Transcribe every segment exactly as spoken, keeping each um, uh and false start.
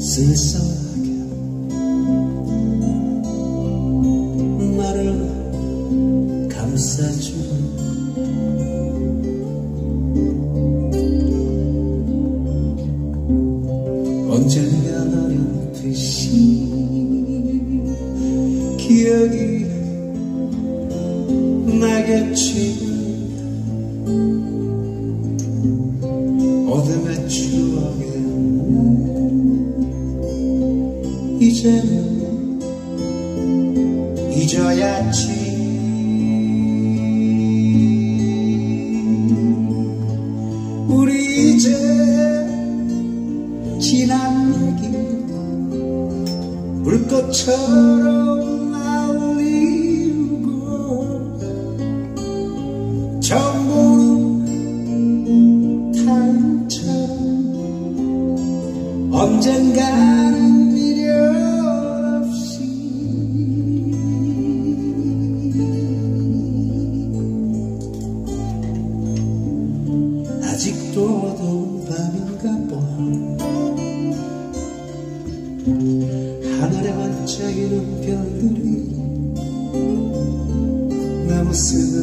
쓸쓸하게 나를 감싸주는 언젠가 어렴풋이 기억이 나겠지. 어둠의 추억에 이제는 잊어야지. 우리 이제 지난 얘기 불꽃처럼 날리고 처음 보는 타인처럼 언젠가는 미련 없이 아직도 어두운 밤인가 봐. 하늘에 반짝이는 별들이 내 모습을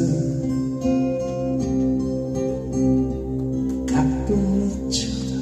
가끔 쳐다봐.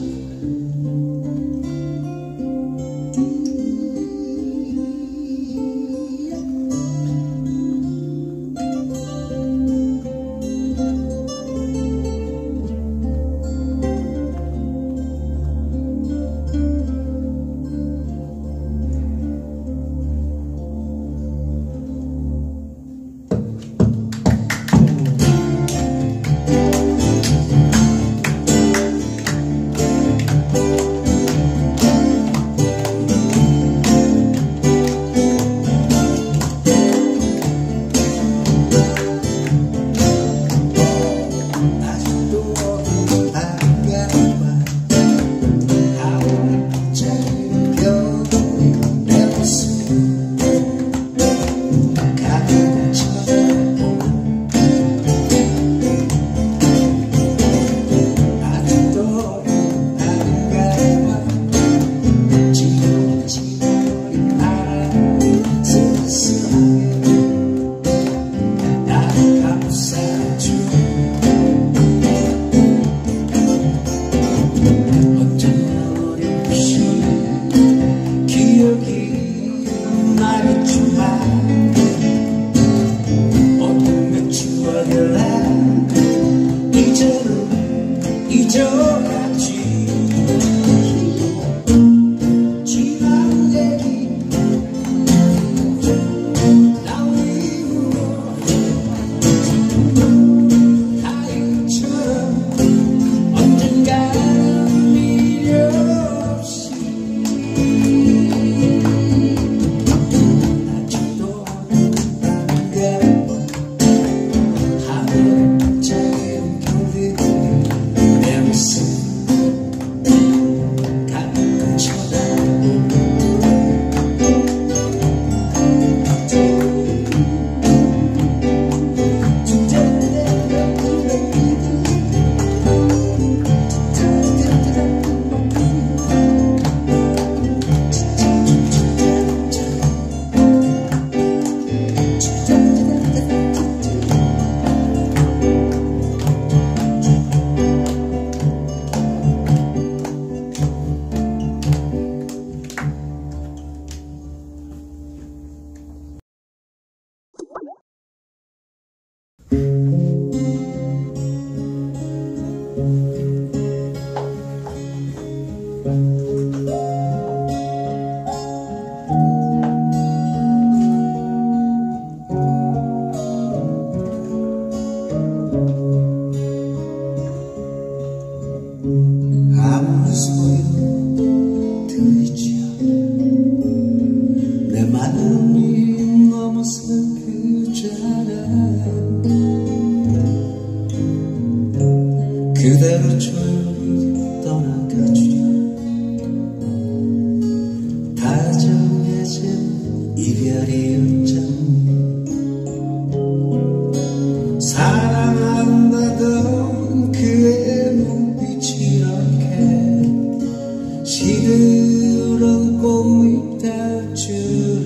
시들은 꽃잎 될 줄은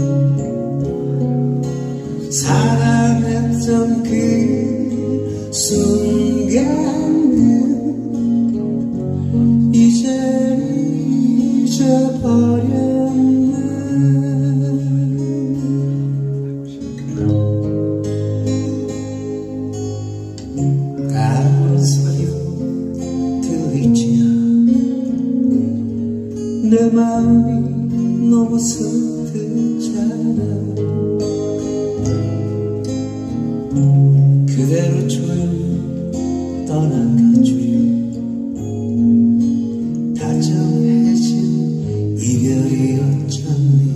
사랑했던 그 순간은 이제 잊어버렸나. 아무런 소리도 들리지 않아. 내 마음이 너무 슬프잖아. 그대로 조용히 떠나가주려 다정해진 이별이었잖니.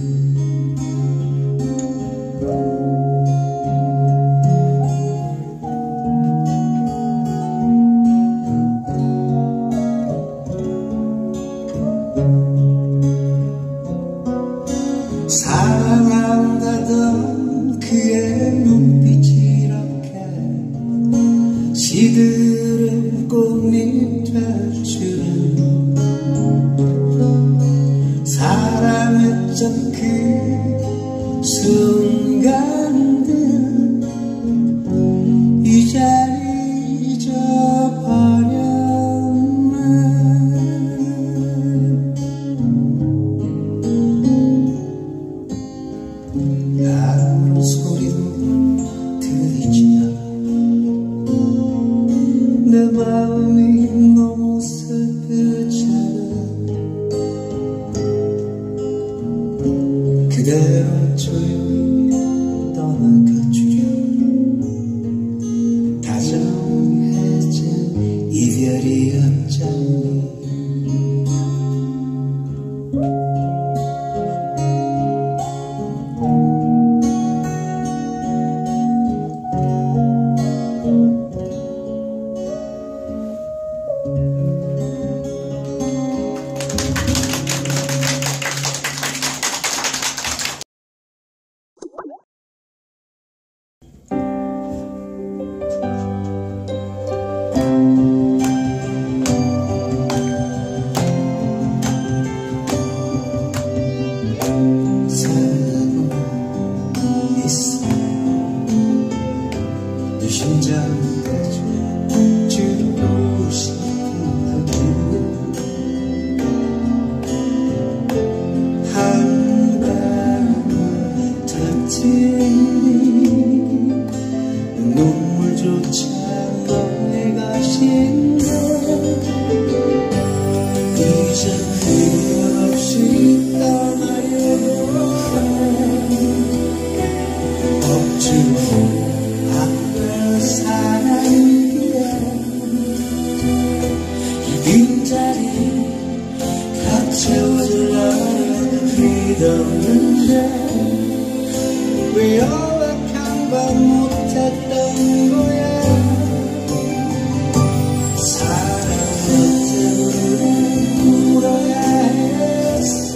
사랑한다던 그의 눈빛이 이렇게 시들은 꽃잎 될 줄은 사랑했던 그 순간들 이제 잊어버렸나. 아무런 소리도 들리지 않아. 내 마음이 너무 슬프잖아. 그대로 조용히 떠나가주려 다정해진 이별이었잖니. 내 심장까지 주고 싶은 한 방울 tatini 눈물조차 너의 가신다. 이젠 후회 없이 떠나려고 억지로 사랑이야. 이 빈자리 다 채워주려고 믿었는데 왜 연락한 번 못했던 거야. 사랑할 때는 울어야 했어.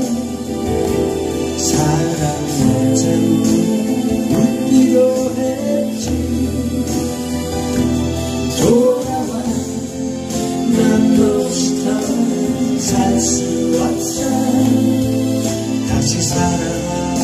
사랑할 때는 웃기도 했지. 돌아와 난 너 없이 살 수 없어. 다시 사랑하고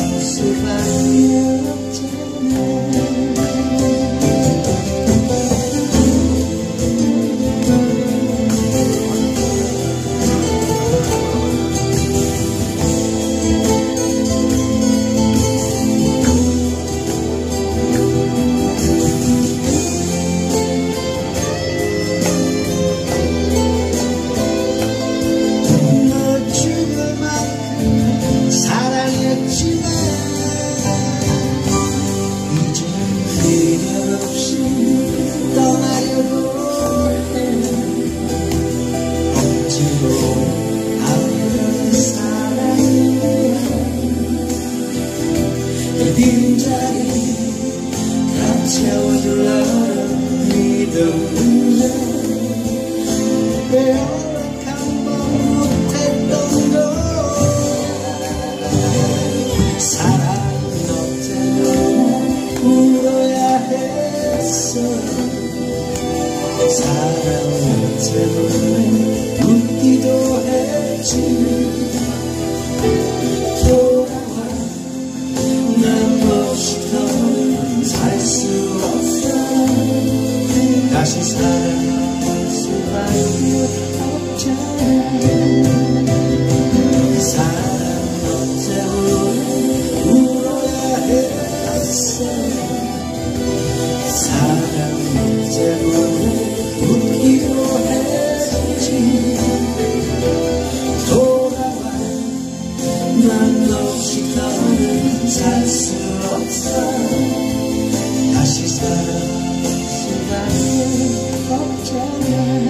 없어. 다시 살아갈 수밖에 없잖아.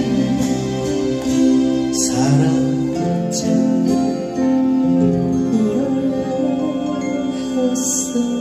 사랑은 전부 후회했어.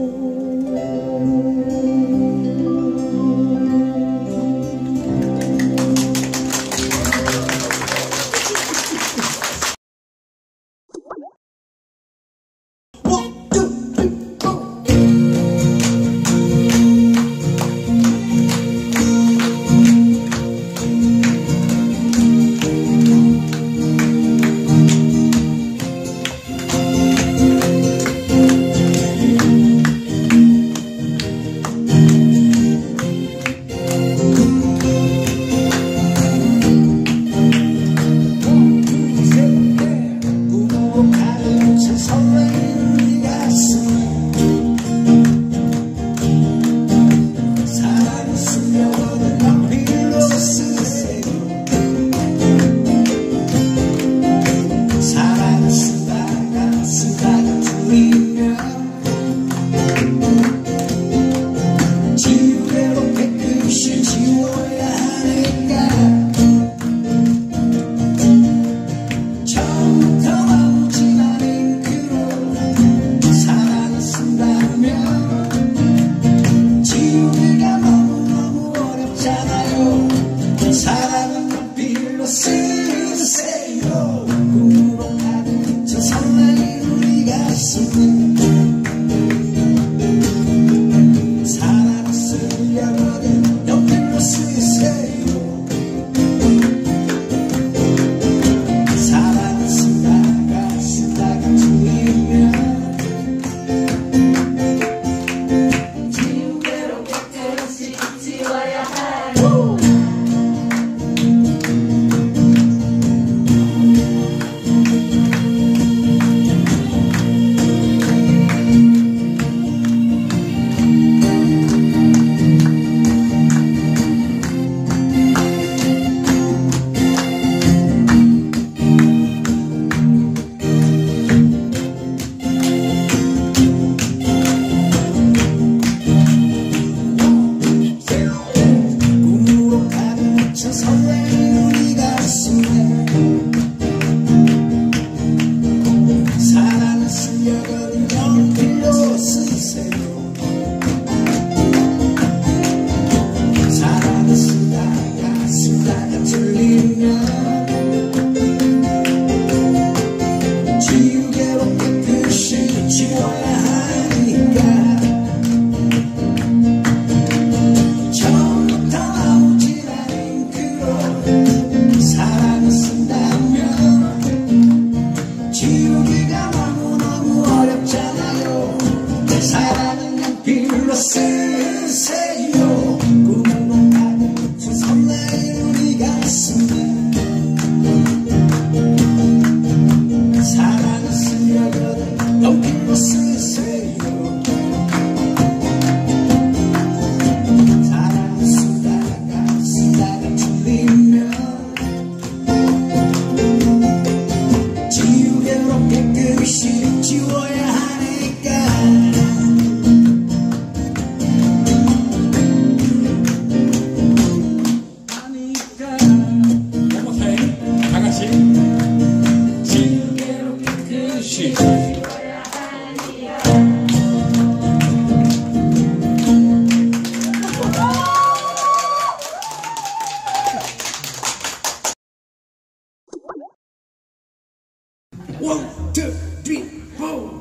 One, two, three, four.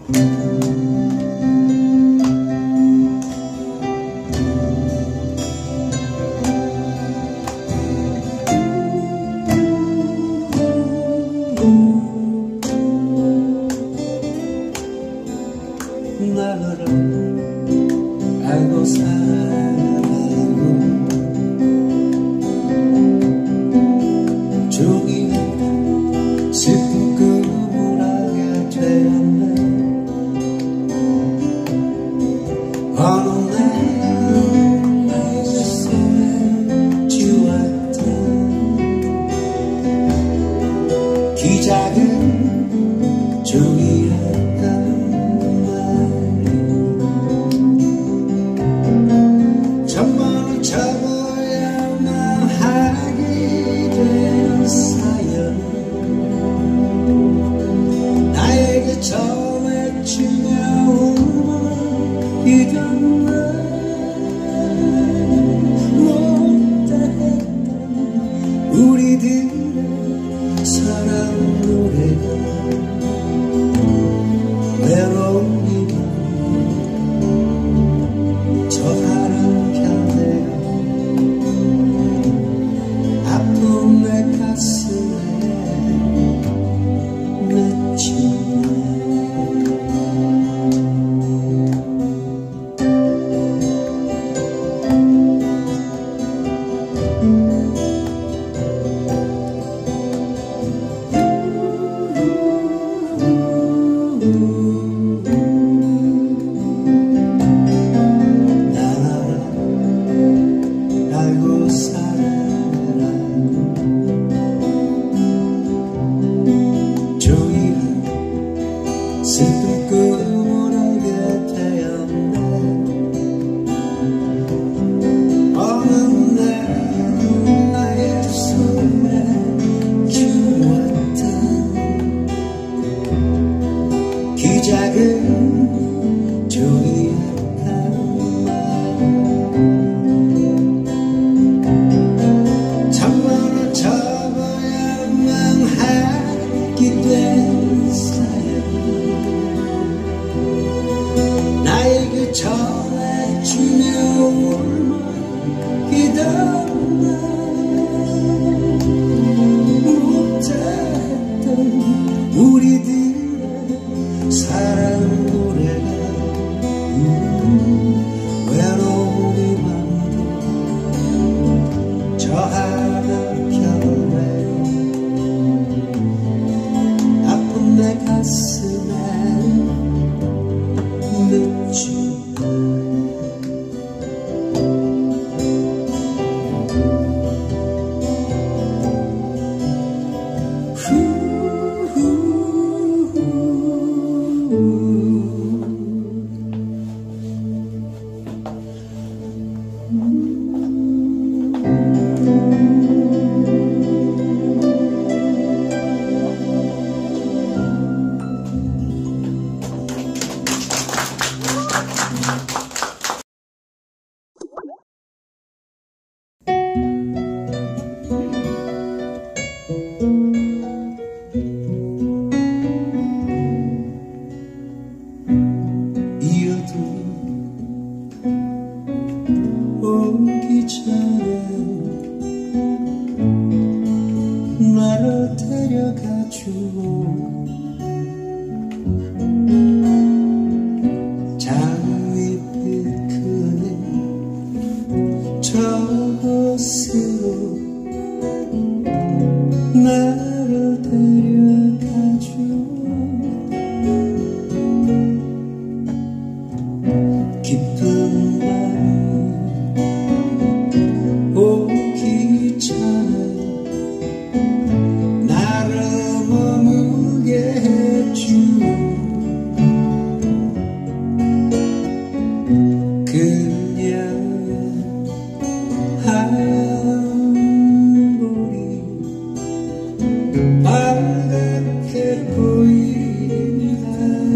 나를 알고 살고 종이 슬픈 꿈을 하게 되었네. 전해지며 울먹이던 날 못다했던 우리들의 사랑 노래가 외로움이면 저 한편에요 아픈 내 가슴에 맺힌 슬픈 꿈을 하게 되었네. 어느 날 나의 손에 주었던 그 작은 종이 한 말 참으로 접어야만 하기 된 사연 나에게 전해주며 울먹이던 날 못했던 우리들의 사랑 노래가 외로움이 많고 저 하늘편에 아픈 내 가슴에 오기 전에 나를 데려가주고 장밋빛 그네 저곳으로 나를 데려가주고 깊은 오기 전에 나를 머물게 해주고 그녀의 하얀 볼이 빨갛게 보입니다.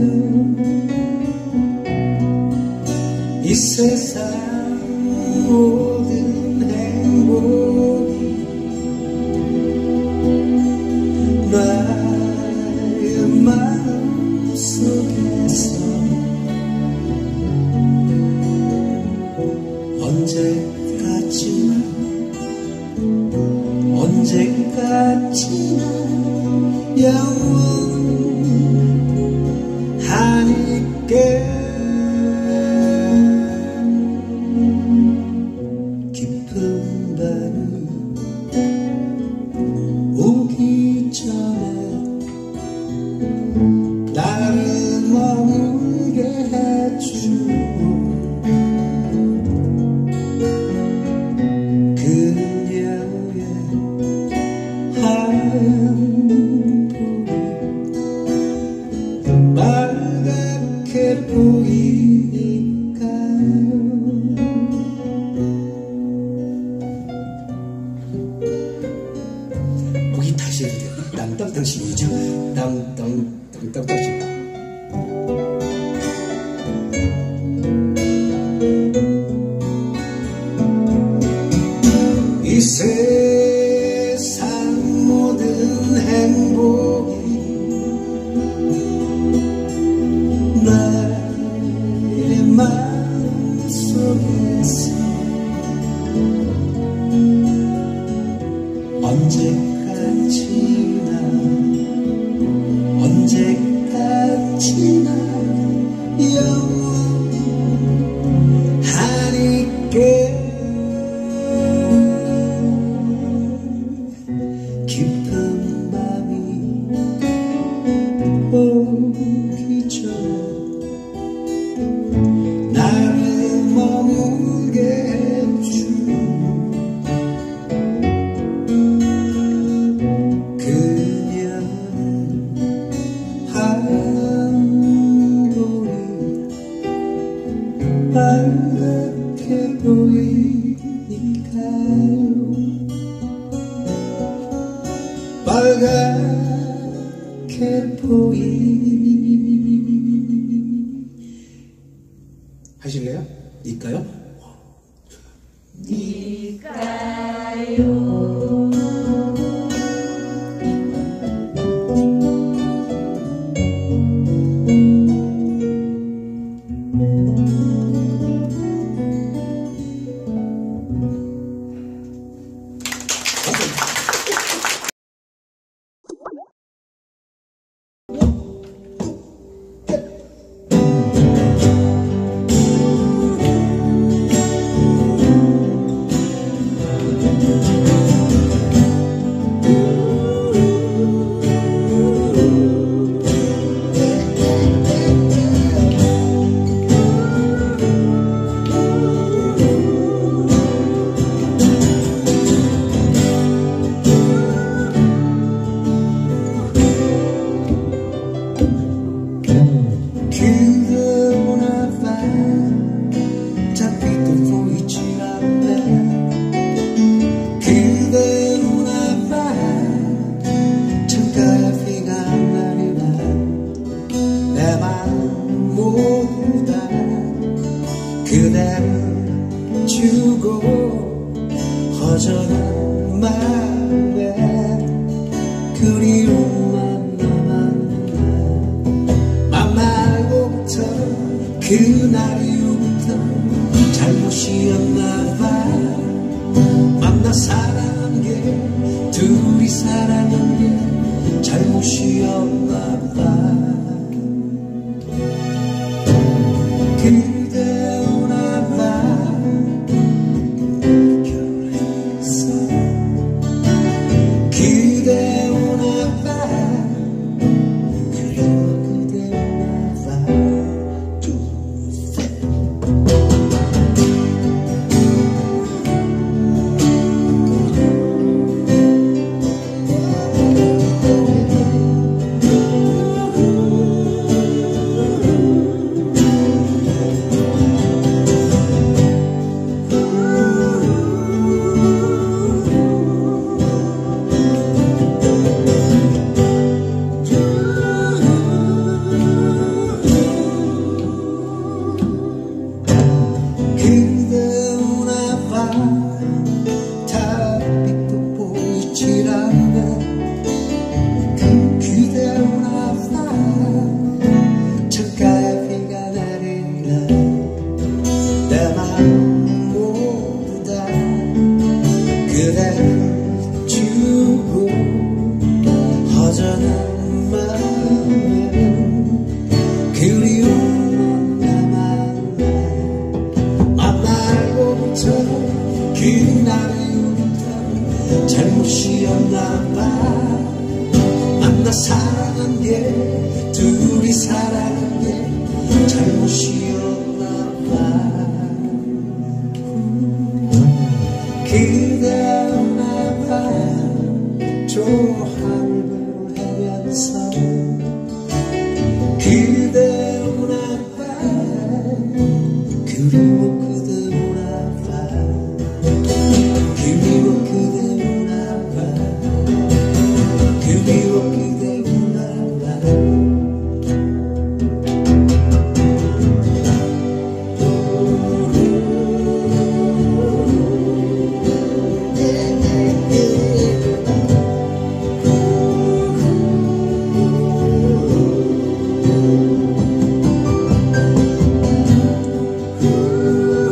이 세상 모든 행복이 나의 마음 속에서 언제까지나 언제까지나 영원하니까 깊은 밤이 오기 전에 나를 머물 지나 영원하니까 깊은 밤이 오기 전에 나를 머물게 해준 빨갛게 보이니까요. 빨갛게 보이 하실래요? 니까요? 니까요. 그대를 주고 허전한 마음에 그리움만 남았네. 만나고부터 그날 이후부터 잘못이었나봐. 만나 사랑한 게 둘이 사랑한 게 잘못이었나봐. 그대 오나봐 결혼했어. 그대 오나봐 그리워. 그대 오나봐 둘셋 그대 오나봐 달빛도 보이질 않네. 그대 오나봐 창가에 비가 내리네. 내 마음 모두 다 그대를 주고 허전한 마음에 그리움만 남았네. 만나고부터 그날 이후부터 잘못이었나봐. 만나 사랑한 게 둘이 사랑한 게 잘못이었나봐. 그대 오나봐 저 하늘을 헤면서. 그대 오나봐 그리워. 그대 오나봐 그리워. 그대 오나봐 그리워. 그대 오나봐 Ooh.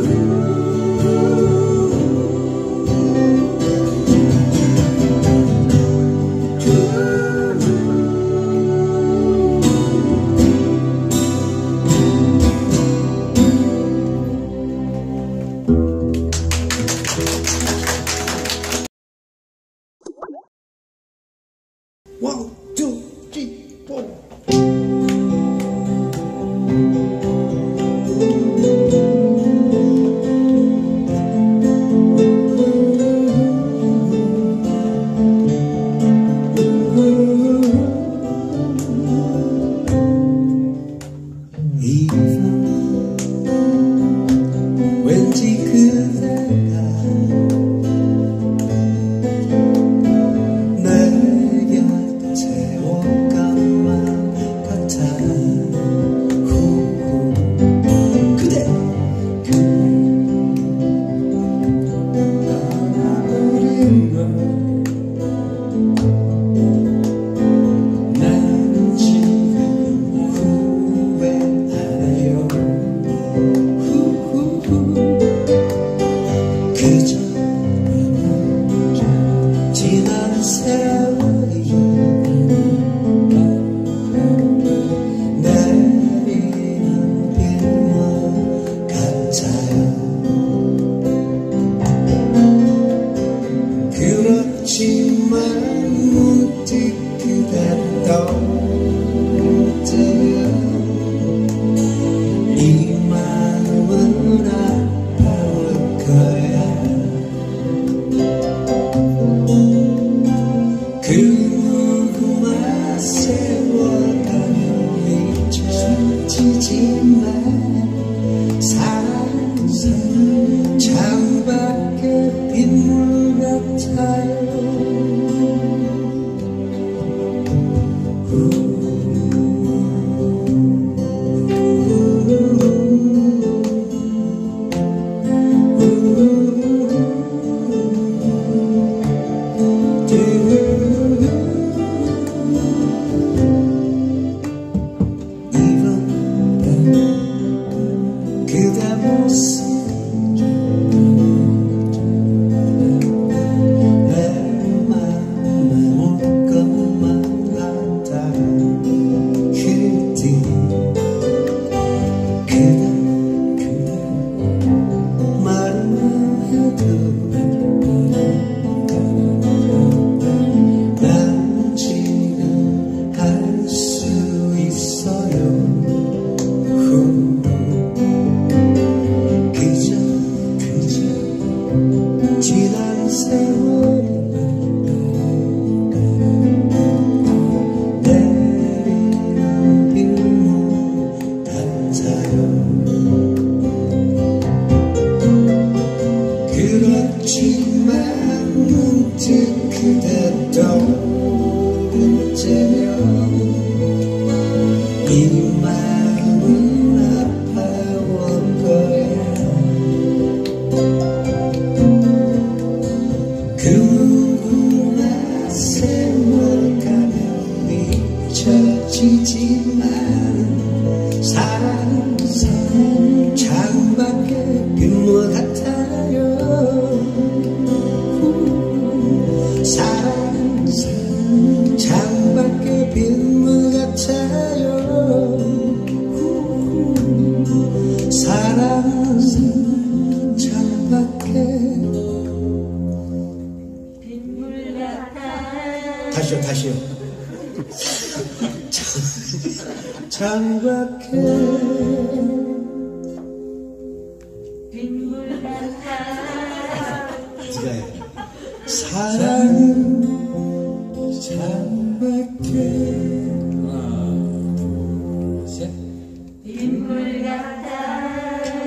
하지만 사랑은 창밖에 빗물 같아요. 그대 모습 내 맘에 올 것만 같아. 그대 그대 그대 말은 해도 난 지금 할 수 있어요. 지난 세월이 내리는 빗물 같아요. 그렇지만 문득 그대 떠오를 때면 이 마음은 아파올 거야. 그 누구나 세월 가면 잊혀지지만 사랑은 창밖에 빗물 같아요. 사랑은 창밖에 빗물 같아요. 사랑은 창밖에 다시요 다시요 창밖에 빗물 같아. 사랑은 창밖에 하나 둘 셋. 빗물 같아요.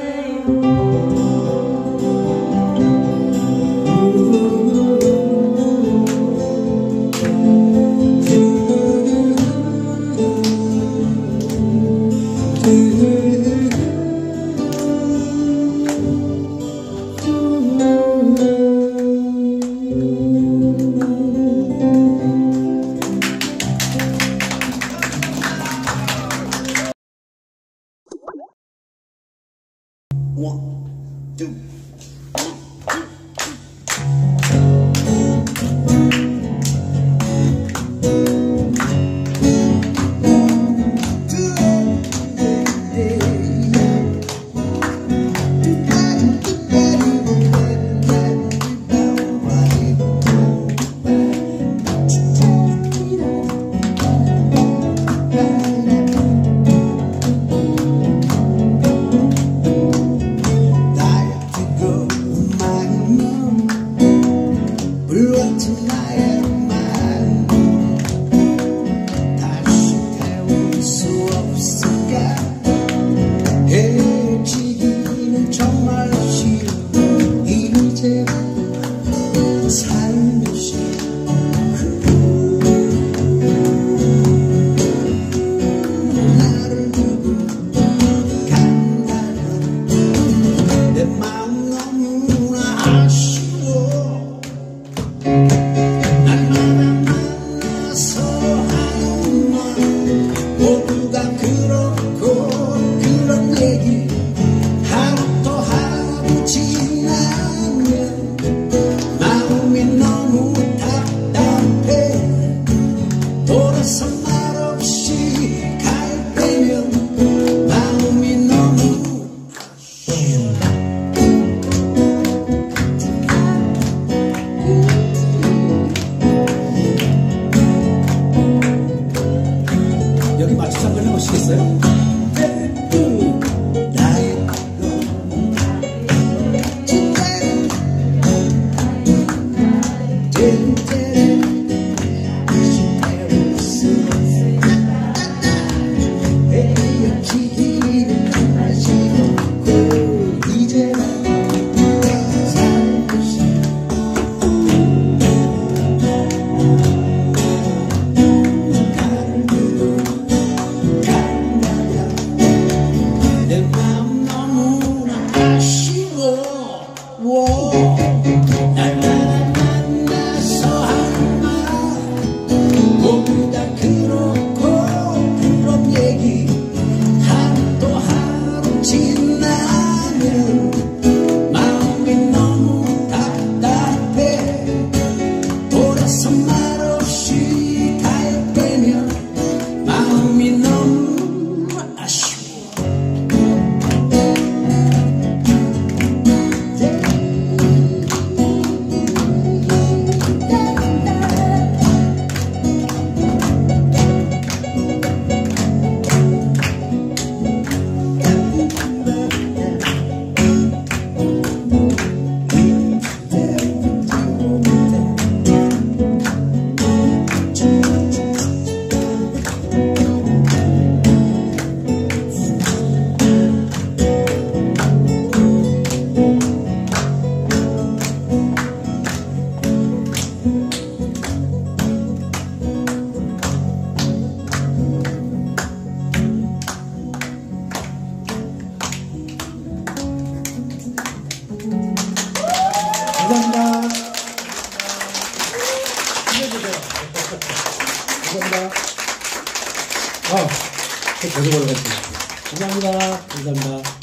One, two. 계속 올라가겠습니다. 감사합니다. 감사합니다.